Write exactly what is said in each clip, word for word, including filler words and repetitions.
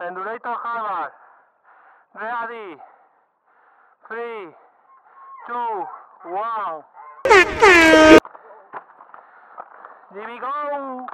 Endurator Harvard. Ready. Three, two, one. Here we go.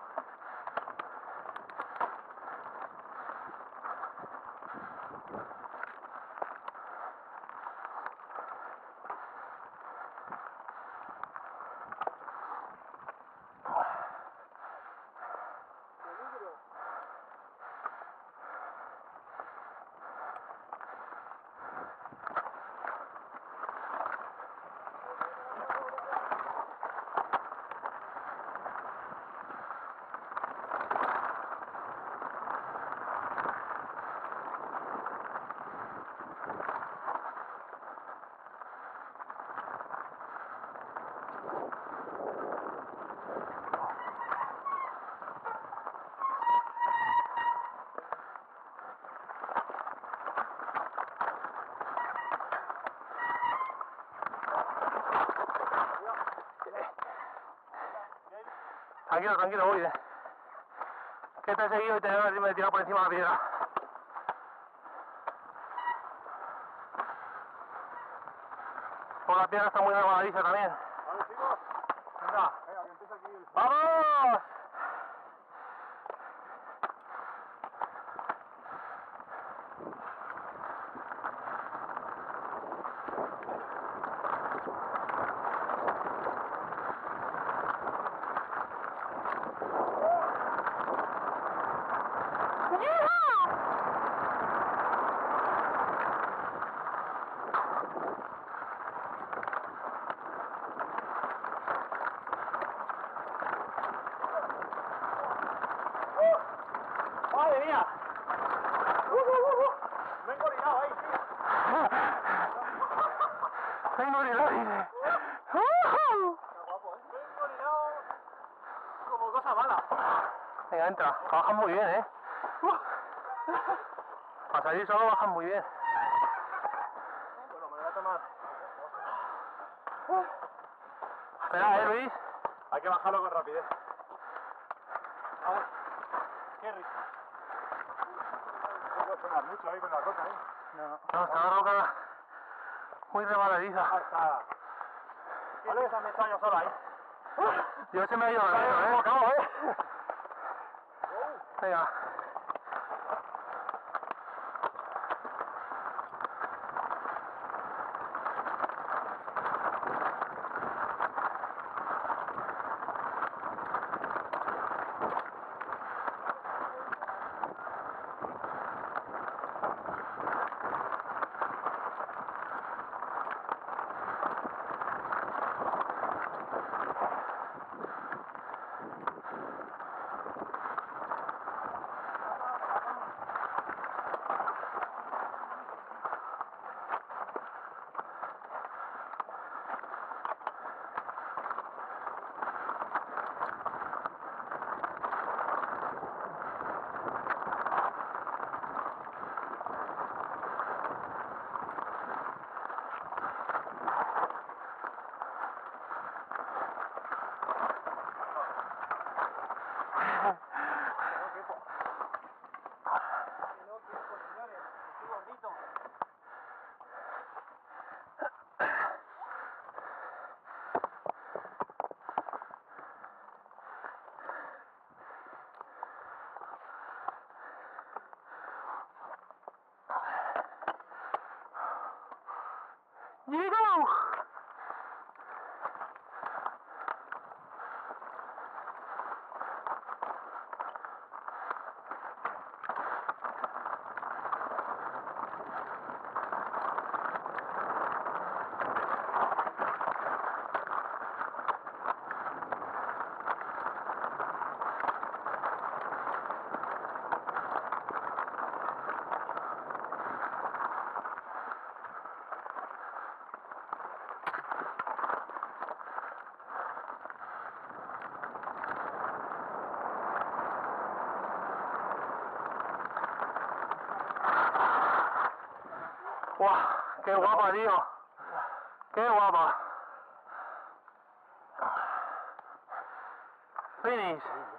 Tranquilo, tranquilo, voy, eh. Que te he seguido y te he tirado por encima de la piedra. Por la piedra está muy resbaladiza también. Vale, chicos. Venga. Venga, que empieza aquí el... ¡Vamos! ¡Madre mía! Uh, uh, uh, uh. Me he engorilado ahí, tío. Tengo que ir. Está guapo, ¿eh? Me he engorilado como cosa mala. Venga, entra. Bajas muy bien, ¿eh? Para salir solo bajas muy bien. Bueno, me lo voy a tomar. Espera, ¿eh, Luis? Hay que bajarlo con rapidez. Vamos. Qué rico. No puede sonar mucho ahí con la roca, ¿eh? No, no, está la roca muy resbaladiza. Ahí está. ¿Vale? Esa me está yo sola ahí. Yo se me ha ido la mano, ¿eh? Acabo, ¿eh? Venga. Here we go! ¡Guau! ¡Qué guapa, tío! ¡Qué guapa! Finish.